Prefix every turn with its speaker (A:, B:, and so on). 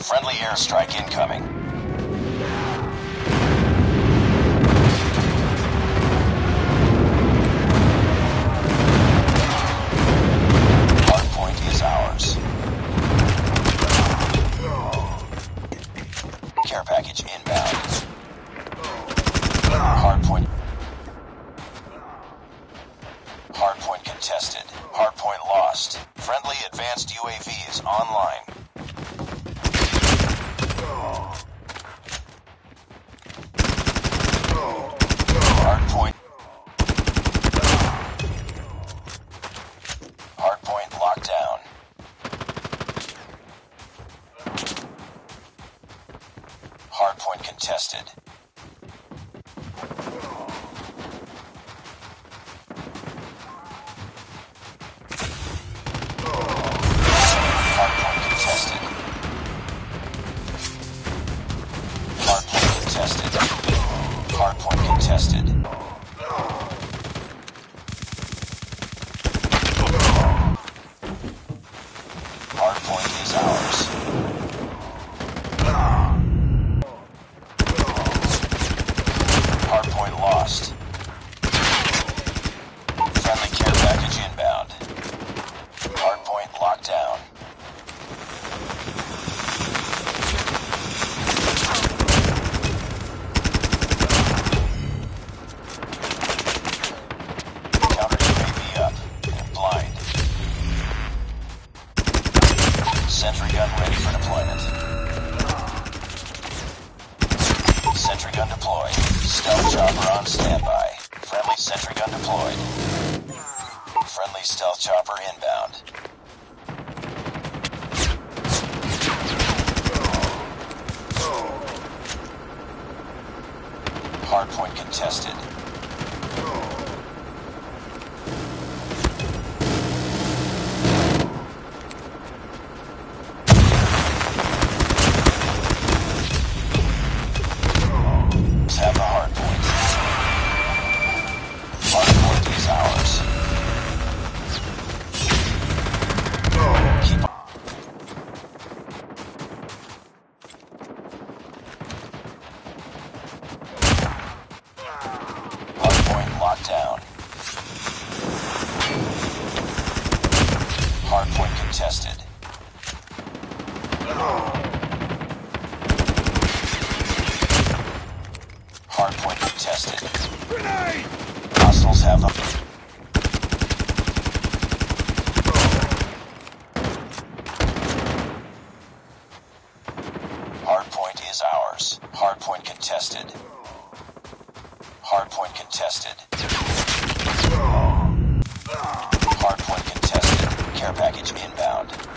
A: Friendly airstrike incoming. Hardpoint is ours. Care package inbound. Hardpoint contested. Hardpoint lost. Friendly advanced UAV is online. Hardpoint locked down. Hardpoint contested. Hardpoint contested. Hardpoint contested. Hardpoint contested. Hardpoint is ours. Hardpoint lost. Friendly care package inbound. Hardpoint locked down. Counter UAV up. Blind. Sentry gun ready for deployment. Sentry gun deployed. Stealth chopper on standby. Friendly sentry gun deployed. Friendly stealth chopper inbound. Hardpoint contested. Have the hardpoint. Hardpoint is ours. Keep on. Hardpoint locked down. Hardpoint contested. Hardpoint contested.
B: Grenade!
A: Hostiles have them. Hardpoint is ours. Hardpoint contested. Hardpoint contested. Hardpoint contested. Care package inbound.